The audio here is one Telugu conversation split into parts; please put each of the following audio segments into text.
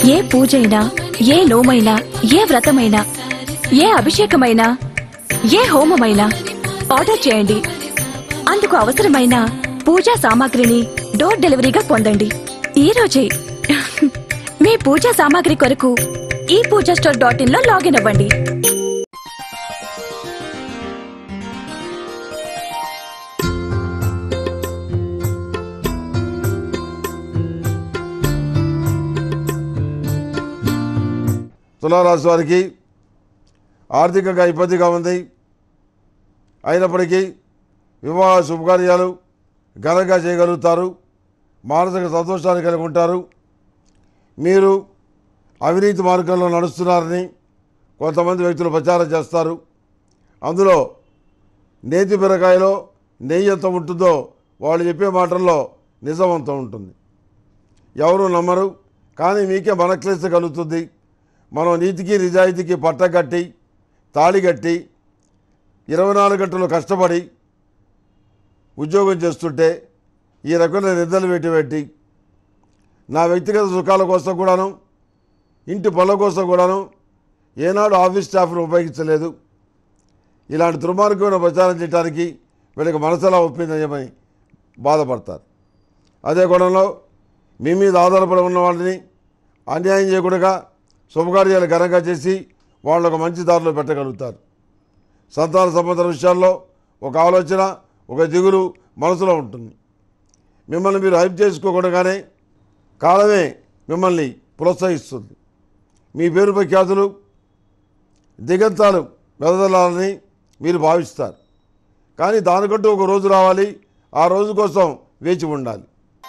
ఏ పూజైనా, ఏ నోమైనా, ఏ వ్రతమైనా, ఏ అభిషేకమైనా, ఏ హోమమైనా ఆర్డర్ చేయండి. అందుకు అవసరమైన పూజా సామాగ్రిని డోర్ డెలివరీగా పొందండి. ఈ రోజే మీ పూజా సామాగ్రి కొరకు ePoojaStore.in లో లాగిన్ అవ్వండి. తులారాశి వారికి ఆర్థికంగా ఇబ్బందిగా ఉంది. అయినప్పటికీ వివాహ శుభకార్యాలు ఘనంగా చేయగలుగుతారు. మానసిక సంతోషాన్ని కలిగి ఉంటారు. మీరు అవినీతి మార్గంలో నడుస్తున్నారని కొంతమంది వ్యక్తులు ప్రచారం చేస్తారు. అందులో నేతి బీరకాయలో నెయ్యి ఎంత ఉంటుందో వాళ్ళు చెప్పే మాటల్లో నిజమంతం ఉంటుంది. ఎవరు నమ్మరు. కానీ మీకే మనక్లేశ కలుగుతుంది. మనం నీతికి నిజాయితీకి పట్టగట్టి తాళిగట్టి 24 గంటలు కష్టపడి ఉద్యోగం చేస్తుంటే ఈ రకమైన నిద్రలు పెట్టి నా వ్యక్తిగత సుఖాల కోసం కూడాను, ఇంటి పనుల కోసం కూడాను ఏనాడు ఆఫీస్ స్టాఫ్ను ఉపయోగించలేదు. ఇలాంటి దుర్మార్గమైన ప్రచారం చేయడానికి వీళ్ళకి మనసులా ఒప్పిందని బాధపడతారు. అదే కోణంలో మీ మీద ఆధారపడి ఉన్న వాళ్ళని అన్యాయం చేయకుండా శుభకార్యాలు ఘనంగా చేసి వాళ్ళకు మంచి దారిలో పెట్టగలుగుతారు. సంతాన సంబంధ విషయాల్లో ఒక ఆలోచన, ఒక దిగులు మనసులో ఉంటుంది. మిమ్మల్ని మీరు హైప్ చేసుకోకుండానే కాలమే మిమ్మల్ని ప్రోత్సహిస్తుంది. మీ పేరుపై ఖ్యాతులు దిగంతాలు వెదజల్లాలని మీరు భావిస్తారు. కానీ దానికంటూ ఒక రోజు రావాలి. ఆ రోజు కోసం వేచి ఉండాలి.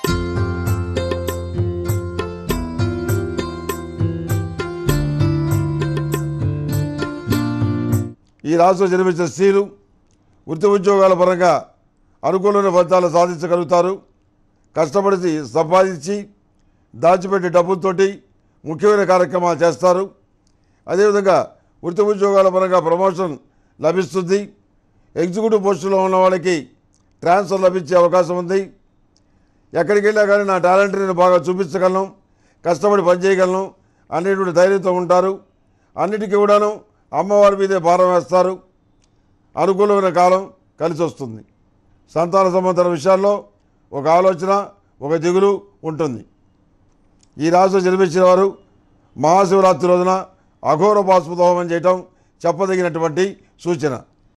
ఈ రాశిలో జన్మించిన స్త్రీలు వృత్తి ఉద్యోగాల పరంగా అనుకూలమైన ఫలితాలు సాధించగలుగుతారు. కష్టపడి సంపాదించి దాచిపెట్టే డబ్బులతోటి ముఖ్యమైన కార్యక్రమాలు చేస్తారు. అదేవిధంగా వృత్తి ఉద్యోగాల పరంగా ప్రమోషన్ లభిస్తుంది. ఎగ్జిక్యూటివ్ పోస్టులో ఉన్న వాళ్ళకి ట్రాన్స్ఫర్ లభించే అవకాశం ఉంది. ఎక్కడికి వెళ్ళా కానీ నా టాలెంట్ నేను బాగా చూపించగలను, కష్టపడి పనిచేయగలను అనేటువంటి ధైర్యంతో ఉంటారు. అన్నిటికీ కూడాను అమ్మవారి మీదే భారం వేస్తారు. అనుకూలమైన కాలం కలిసి వస్తుంది. సంతాన సంబంధ విషయాల్లో ఒక ఆలోచన, ఒక దిగులు ఉంటుంది. ఈ రాశిలో జన్మించిన వారు మహాశివరాత్రి రోజున అఘోర బాస్మత హోమం చేయటం చెప్పదగినటువంటి సూచన.